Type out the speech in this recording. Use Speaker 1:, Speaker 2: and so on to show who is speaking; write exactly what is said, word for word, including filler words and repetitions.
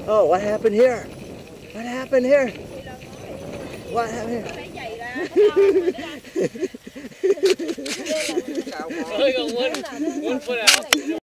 Speaker 1: Oh, what happened here? What happened here? What happened here?
Speaker 2: Only got one, one foot out.